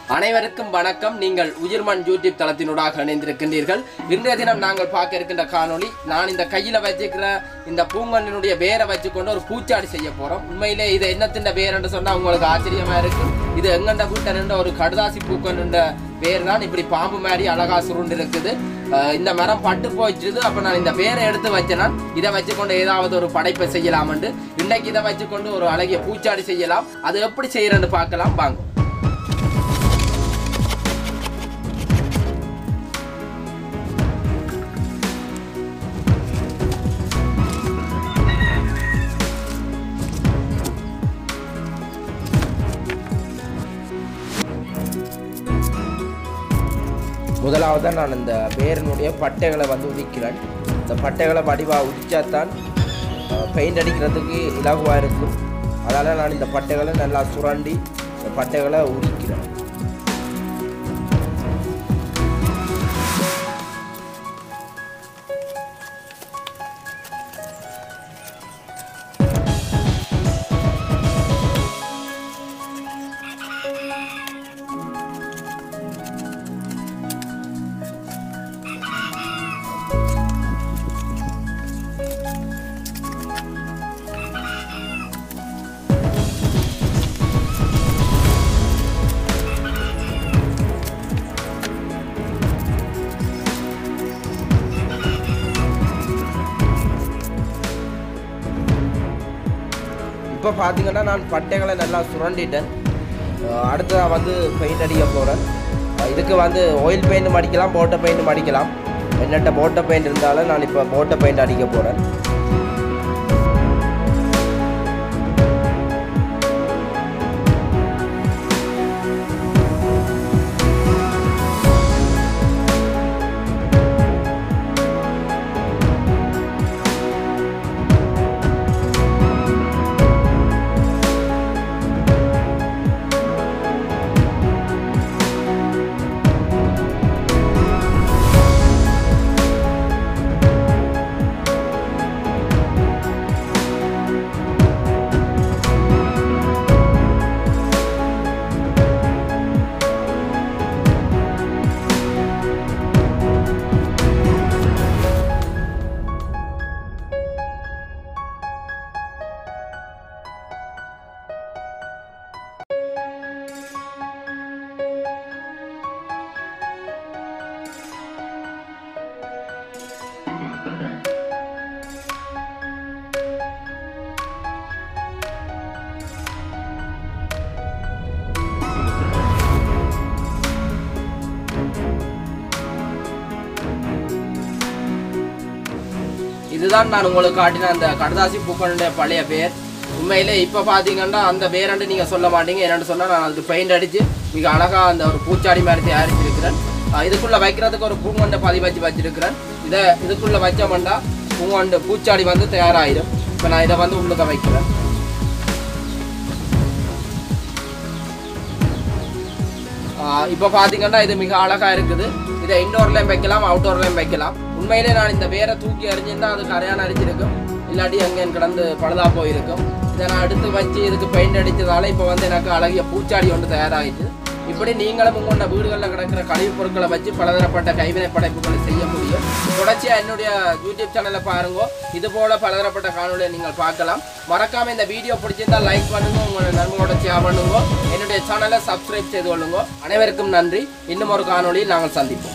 அனைவருக்கும் வணக்கம். நீங்கள் உயிர்மண் யூடியூப் தளத்தினூடாக இணைந்திருக்கின்றீர்கள். இன்றைய தினம் நாங்கள் பார்க்க இருக்கின்ற காணொளி, நான் இந்த கையில் வச்சுக்கிற இந்த பூங்கன்றினுடைய வேரை வச்சுக்கொண்டு ஒரு பூச்சாடி செய்ய போகிறோம். உண்மையிலே இது என்னத்தின் வேர் என்று சொன்னால் உங்களுக்கு ஆச்சரியமாக இருக்கும். இது எங்கண்ட வீட்டை நின்ற ஒரு கடுதாசி பூக்கன்ற வேர் தான். இப்படி பாம்பு மாதிரி அழகா சுருண்டு இருக்குது. இந்த மரம் பட்டு போயிடுது. அப்போ நான் இந்த வேரை எடுத்து வச்சேன்னா இதை வச்சுக்கொண்டு ஏதாவது ஒரு படைப்பை செய்யலாம்னு இன்றைக்கு இதை வச்சுக்கொண்டு ஒரு அழகிய பூச்சாடி செய்யலாம். அது எப்படி செய்யறேன்னு பார்க்கலாம் வாங்க. முதலாவது நான் இந்த வேரினுடைய பட்டைகளை உதிக்கிறேன். இந்த பட்டைகளை வடிவாக உதிச்சாத்தான் பெயிண்ட் அடிக்கிறதுக்கு இலகுவாக இருக்கும். அதனால் நான் இந்த பட்டைகளை நல்லா சுரண்டி இந்த பட்டைகளை உதிக்கிறேன். இப்போ பார்த்தீங்கன்னா நான் பட்டைகளை நல்லா சுரண்டிட்டேன். அடுத்ததாக பெயிண்ட் அடிக்க போகிறேன். இதுக்கு ஆயில் பெயிண்ட் அடிக்கலாம், போட்டோ பெயிண்ட் அடிக்கலாம். என்னட்ட போட்டோ பெயிண்ட் இருந்தாலும் நான் இப்போ போட்டோ பெயிண்ட் அடிக்க போகிறேன். இதுதான் நான் உங்களுக்கு காட்டின அந்த கடுதாசி பூக்களுடைய பழைய வேர். உண்மையிலே இப்போ பார்த்தீங்கன்னா அந்த வேரண்டு நீங்கள் சொல்ல மாட்டீங்க. என்னென்னு சொன்னால் நான் அதுக்கு பெயிண்ட் அடித்து மிக அழகாக அந்த ஒரு பூச்சாடி மாதிரி தயாரிச்சிருக்கிறேன். இதுக்குள்ளே வைக்கிறதுக்கு ஒரு பூங்கொண்டை வச்சிருக்கிறேன். இதுக்குள்ளே வச்சோம்னா பூங்கொண்டு பூச்சாடி தயாராகிடும். இப்போ நான் இதை உள்ளுக்க வைக்கிறேன். இப்போ பார்த்தீங்கன்னா இது மிக அழகாக இருக்குது. இதை இன்டோர்லேயும் வைக்கலாம், அவுட்டோர்லேயும் வைக்கலாம். உண்மையிலே நான் இந்த வேரை தூக்கி எறிஞ்சிருந்தா அது கரையான அடிச்சிருக்கும், இல்லாட்டி அங்கேன்னு கிடந்து பழுதா போயிருக்கும். இதை நான் எடுத்து வச்சு இதுக்கு பெயிண்ட் அடித்ததால இப்போ எனக்கு அழகிய பூச்சாடி ஒன்று தயாராகிட்டு. இப்படி நீங்களும் உங்களோட வீடுகளில் கிடக்கிற கழிவுப் பொருட்களை வச்சு பலதரப்பட்ட கைவினை படைப்புகளை செய்ய முடியும். தொடர்ச்சியாக என்னுடைய யூடியூப் சேனலை பாருங்க. இது போல பலதரப்பட்ட காணொலியை நீங்கள் பார்க்கலாம். மறக்காம இந்த வீடியோ பிடிச்சிருந்தால் லைக் பண்ணுங்க, உங்களோட நண்பர்களோட ஷேர் பண்ணுங்க, என்னுடைய சேனலை சப்ஸ்கிரைப் செய்து கொள்ளுங்க. அனைவருக்கும் நன்றி. இன்னும் ஒரு காணொலியில் நாங்கள் சந்திப்போம்.